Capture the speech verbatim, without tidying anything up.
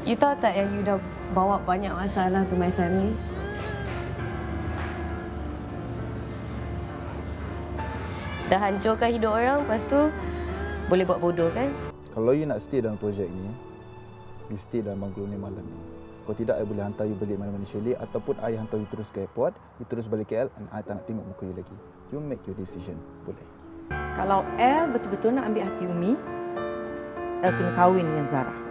You tahu tak yang you dah bawa banyak masalah to my family? Dah hancurkan hidup orang, lepas tu boleh buat bodoh kan? Kalau you nak stay dalam projek ni, you stay dalam banglo ni malam ni. Kalau tidak, I boleh hantar you balik mana-mana Shelley ataupun I hantar you terus ke airport, you terus balik K L dan I tak nak tengok muka you lagi. You make your decision, boleh. Kalau El betul-betul nak ambil hati Umi, El kena kahwin dengan Zara.